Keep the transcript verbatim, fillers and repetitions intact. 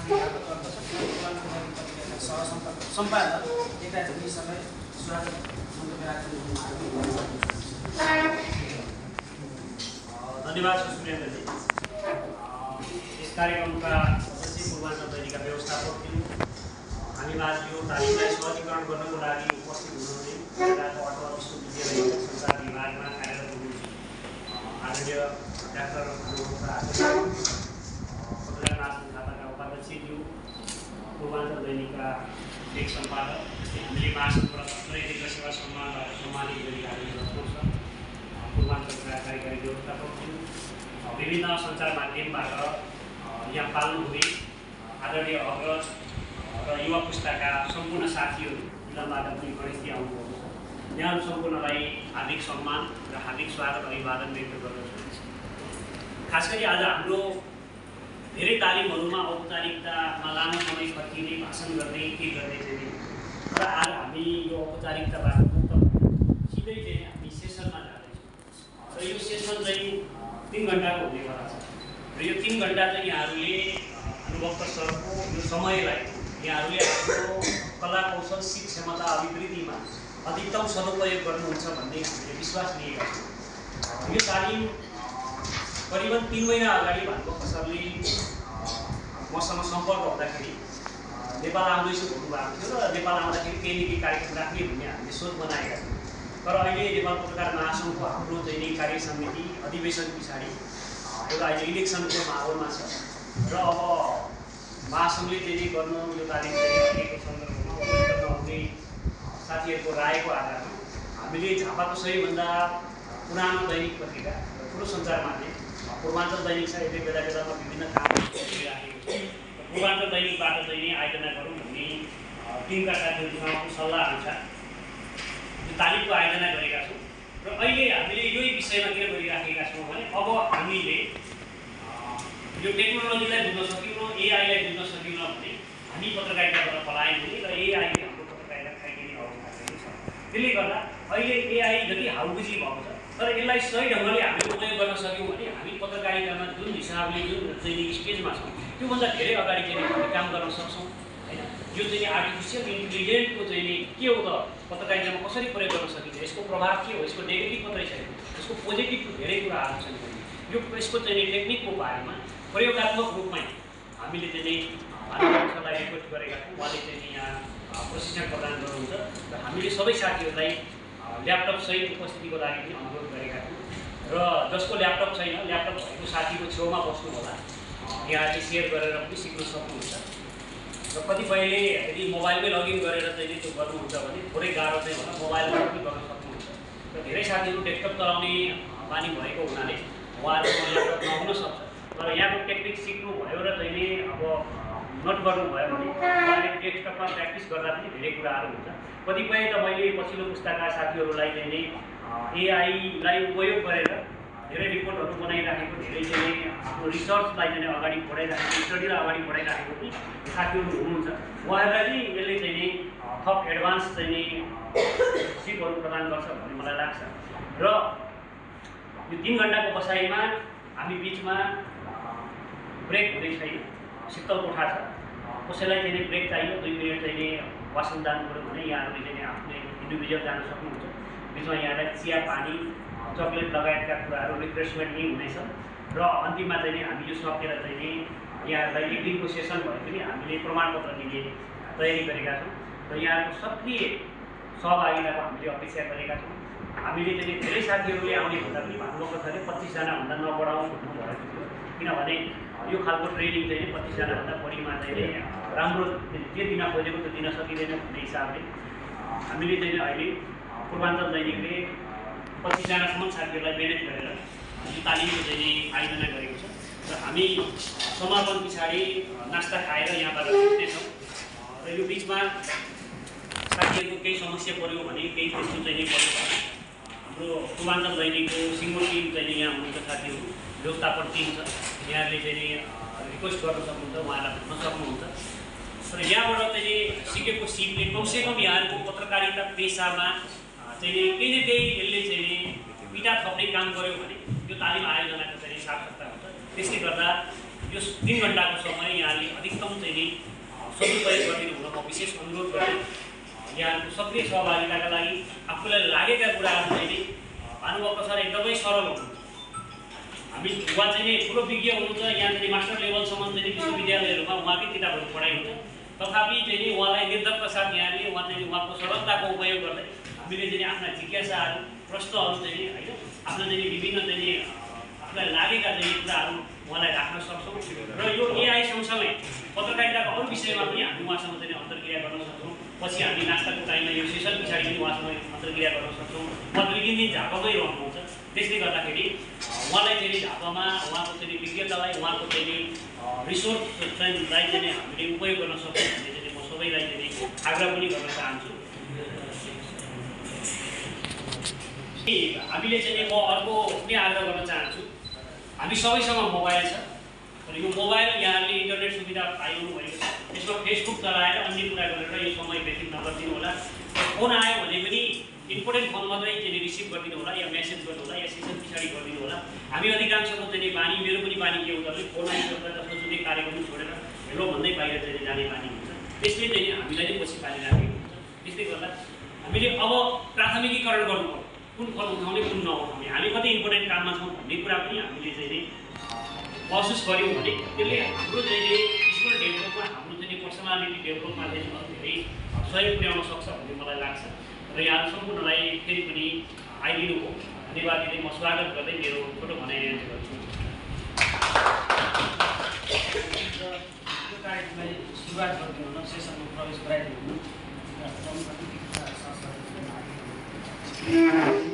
स्वागत गर्दछ। पूर्वाञ्चल दैनिक पत्रिकाका सहसम्पादक सम्पादक एका जिनिसलाई स्वागत मन्तव्य धन्यवाद सुप्रियन्द्रजी। यस कार्यक्रमका सदस्य पूर्वाञ्चल दैनिकका व्यवस्थापक हामीमा यो तालिमलाई सहजीकरण गर्नको लागि उपस्थित हुनुहुने जिल्लाको अटवा विश्वविद्यालय संचार विभागमा कार्यरत हुनुहुन्छ आदरणीय डाक्टर पत्रकार खाताका उपाध्यक्षज्यू, पूर्वाञ्चल दैनिकका लेख सम्पादक, जस्तै हामीले महासङ्घबाट नैतिक सेवा सम्मानबाट सम्मानित गरिरहेको छ, पूर्वाञ्चलका कार्यकारी व्यवस्थापकज्यू, विभिन्न सञ्चार माध्यमबाट यहाँ पाल्नुहुने आदरणीय अग्रज र युवा पुस्ताका सम्पूर्ण साथीहरू जिल्लाबाट पनि गणेशजी आउनुभएको छ। यहाँ सम्पूर्णलाई हार्दिक सम्मान र हार्दिक स्वागत अभिवादन व्यक्त गर्दछु। खास गरी आज हाम्रो धेरै तालिमहरूमा औपचारिकतामा लामो समय खर्चिने, भाषण गर्ने, के गर्ने चाहिँ, र आज हामी यो औपचारिकताबाट मुक्त सिधै चाहिँ हामी सेसनमा जाँदैछौँ र यो सेसन चाहिँ तिन घन्टाको हुनेवाला छ र यो तिन घन्टा चाहिँ यहाँहरूले अनुभव सरको यो समयलाई यहाँहरूले आफ्नो कला कौशल सिप क्षमता अभिवृद्धिमा अधिकतम सदुपयोग गर्नुहुन्छ भन्ने हामीले विश्वास लिएका छौँ। यो तालिम करिबन तिन महिना अगाडि भानुभक्त सरले मसँग सम्पर्क हुँदाखेरि नेपाल आउँदैछु भन्नुभएको थियो र नेपाल आउँदाखेरि केही न केही कार्यक्रम राख्ने भन्ने हामीले सोच बनाएका थियौँ। तर अहिले नेपाल पत्रकार महासङ्घको हाम्रो चाहिँ कार्य समिति अधिवेशन पछाडि एउटा अहिले इलेक्सनको माहौलमा छ र अब महासङ्घले चाहिँ गर्नु यो तालिम अहिलेको सन्दर्भमा नहुने साथीहरूको रायको आधारमा हामीले झापाको सबैभन्दा पुरानो दैनिक पत्रिका ठुलो सञ्चार माध्यम पूर्वाञ्चल दैनिक छ, यतै बेला बेलामा विभिन्न कामहरू गरिराखेको छ। पूर्वाञ्चल दैनिकबाट चाहिँ आयोजना गरौँ भन्ने टिमका साथीहरूसँग सल्लाह अनुसार यो तालिमको आयोजना गरेका छौँ र अहिले हामीले यही विषयमा किन गरिराखेका छौँ भने अब हामीले यो टेक्नोलोजीलाई बुझ्न सक्यौँ, एआईलाई बुझ्न सक्यौँ भने हामी पत्रकारिताबाट पलायन हुने र एआईले हाम्रो पत्रकारिता खाइदिने अवस्था चाहिँ छ। त्यसले गर्दा अहिले एआई जति हाउबुझी भएको छ, तर यसलाई सही ढङ्गले हामीले उपयोग गर्न सक्यौँ भने हामी पत्रकारितामा जुन हिसाबले जुन चाहिँ स्टेजमा छौँ त्योभन्दा धेरै अगाडि चाहिँ हामी काम गर्न सक्छौँ होइन। यो चाहिँ आर्टिफिसियल इन्टेलिजेन्सको चाहिँ के हो त पत्रकारितामा कसरी प्रयोग गर्न सकिन्छ, यसको प्रभाव के हो, यसको नेगेटिभ मात्रै छैन, यसको पोजिटिभ धेरै कुराहरू छन्। यो यसको चाहिँ टेक्निकको बारेमा प्रयोगात्मक रूपमै हामीले चाहिँ भानुभक्त सरलाई रिक्वेस्ट गरेका छौँ। उहाँले चाहिँ यहाँ प्रशिक्षण प्रदान गर्नुहुन्छ र हामीले सबै साथीहरूलाई ल्यापटप सहित उपस्थितिको लागि पनि अनुरोध गरेका छौँ र जसको ल्यापटप छैन, ल्यापटप भएको साथीको छेउमा बस्नु होला, यहाँले सेयर गरेर पनि सिक्न सक्नुहुन्छ। र कतिपयले यदि मोबाइलमै लगइन गरेर चाहिँ त्यो गर्नुहुन्छ भने थोरै गाह्रो चाहिँ होला, मोबाइलमा पनि गर्न सक्नुहुन्छ। र धेरै साथीहरू डेस्कटप चलाउने बानी भएको हुनाले उहाँहरूको ल्यापटप नहुन सक्छ, तर यहाँको टेक्निक सिक्नुभयो र चाहिँ अब नोट गर्नुभयो भने उहाँले डेस्कटपमा प्र्याक्टिस गर्दा पनि धेरै कुराहरू हुन्छ। कतिपय त मैले पछिल्लो पुस्ताका साथीहरूलाई चाहिँ एआईलाई उपयोग गरेर धेरै रिपोर्टहरू बनाइराखेको, धेरै चाहिँ आफ्नो रिसर्चलाई चाहिँ अगाडि बढाइराखेको, स्टडीलाई अगाडि बढाइराखेको पनि साथीहरू हुनुहुन्छ। उहाँहरूलाई चाहिँ यसले चाहिँ थप एडभान्स चाहिँ सिपहरू प्रदान गर्छ भन्ने मलाई लाग्छ। र यो तिन घन्टाको बसाइमा हामी बिचमा ब्रेक हुँदै छैन, शीतल कोठा छ, कसैलाई चाहिँ ब्रेक चाहियो दुई मिनट चाहिँ वासरुम जानु पऱ्यो भने यहाँहरूले चाहिँ आफ्नो इन्डिभिजुअल जान सक्नुहुन्छ। बिचमा यहाँलाई चिया पानी चक्लेट लगायतका कुराहरू रिफ्रेसमेन्ट यही हुनेछ र अन्तिममा चाहिँ हामी यो सकेर चाहिँ यहाँहरूलाई एक दिनको सेसन भए पनि हामीले प्रमाणपत्र दिने तयारी गरेका छौँ र यहाँको सक्रिय सहभागिताको हामीले अपेक्षा गरेका छौँ। हामीले चाहिँ धेरै साथीहरूले आउने भन्दा पनि भानुभक्त सरले पच्चिसजनाभन्दा नबढाउनु भन्नुभएको थियो, किनभने यो खालको ट्रेनिङ चाहिँ पच्चिसजनाभन्दा बढीमा चाहिँ राम्रो जे दिन खोजेको त्यो दिन सकिँदैन भन्ने हिसाबले हामीले चाहिँ अहिले पूर्वाञ्चल दैनिकले पच्चिसजनासम्म साथीहरूलाई म्यानेज गरेर यो तालिमको चाहिँ आयोजना गरेको छ र हामी समापन पछाडि नास्ता खाएर यहाँबाट छुट्नेछौँ र यो बिचमा साथीहरूको केही समस्या पऱ्यो भने केही त्यस्तो चाहिँ पऱ्यो भने हाम्रो पूर्वाञ्चल दैनिकको सिङ्गो टिम चाहिँ यहाँ हुनुहुन्छ, साथीहरू व्यवस्थापन टिम छ, यहाँहरूले चाहिँ रिक्वेस्ट गर्न सक्नुहुन्छ, उहाँलाई भन्न सक्नुहुन्छ। र यहाँबाट चाहिँ सिकेको सिपले कमसेकम यहाँहरूको पत्रकारिता पेसामा चाहिँ केही न केही यसले चाहिँ पिटा थप्ने काम गर्यो भने यो तालिम आयोजनाको चाहिँ सार्थकता हुन्छ। त्यसले गर्दा यो तिन घन्टाको समय यहाँले अधिकतम चाहिँ नि सदुपयोग गरिदिनु हुन म विशेष अनुरोध गर्छु। यहाँहरूको सक्रिय सहभागिताका लागि आफूलाई लागेका कुराहरू चाहिँ नि भानुभक्त सर एकदमै सरल हुनुहुन्छ। हामी उहाँ चाहिँ नि ठुलो विज्ञ हुनुहुन्छ, यहाँ चाहिँ मास्टर लेभलसम्म चाहिँ विश्वविद्यालयहरूमा उहाँकै किताबहरू पढाइ हुन्छ। तथापि चाहिँ नि उहाँलाई निर्धक्क साथ यहाँले उहाँ चाहिँ उहाँको सरलताको उपयोग गर्दै हामीले चाहिँ आफ्ना जिज्ञासाहरू प्रश्नहरू चाहिँ नि होइन आफ्नो चाहिँ विभिन्न चाहिँ नि आफूलाई लागेका चाहिँ कुराहरू उहाँलाई राख्न सक्छौँ र यो एआई सँगसँगै पत्रकारिताको अरू विषयमा पनि हामी उहाँसँग चाहिँ अन्तर्क्रिया गर्न सक्छौँ। पछि हामी नास्ताको टाइममा यो सेसन पछाडि पनि उहाँसँग अन्तर्क्रिया गर्न सक्छौँ। उहाँ दुई तिन दिन झापामै रहनुहुन्छ, त्यसले गर्दाखेरि उहाँलाई चाहिँ झापामा उहाँको चाहिँ विज्ञतालाई उहाँको चाहिँ रिसोर्स चाहिँलाई चाहिँ हामीले उपयोग गर्न सक्छौँ भन्ने चाहिँ म सबैलाई चाहिँ आग्रह पनि गर्न चाहन्छु। हामीले चाहिँ म अर्को पनि आग्रह गर्न चाहन्छु, हामी सबैसँग मोबाइल छ र यो मोबाइल यहाँले इन्टरनेट सुविधा पाइनु भएको छ, त्यसमा फेसबुक चलाएर अन्य कुरा गरेर यो समय व्यतीत नगरिदिनु होला। फोन आयो भने पनि इम्पोर्टेन्ट फोन मात्रै चाहिँ रिसिभ गरिदिनु होला या मेसेज गर्नु होला या सेसन पछाडि गरिदिनु होला। हामी अधिकांशको चाहिँ बानी, मेरो पनि बानी के हुन्छ भने फोन आइसक्दा जस्तो जुनै कार्यक्रम छोडेर हेलो भन्दै बाहिर चाहिँ जाने बानी हुन्छ, त्यसले चाहिँ हामीलाई नै पछि पारिराखेको हुन्छ। त्यसले गर्दा हामीले अब प्राथमिकीकरण गर्नु पर्यो, कुन फोन उठाउने कुन नउठाउने, हामी कति इम्पोर्टेन्ट काममा छौँ भन्ने कुरा पनि हामीले चाहिँ महसुस गऱ्यौँ भने त्यसले हाम्रो चाहिँ स्कुल डेभलपमा हाम्रो चाहिँ पर्सनालिटी डेभलपमा चाहिँ धेरै सहयोग पुर्याउन सक्छ भन्ने मलाई लाग्छ। र यहाँ सम्पूर्णलाई फेरि पनि आइदिनु हो धन्यवाद दिँदै म स्वागत गर्दै मेरो छोटो भनाइ यहाँले गर्छु। यो कार्यक्रमलाई सुरुवात गरिदिनु हुन, सेसनमा प्रवेश गराइदिनु हुन।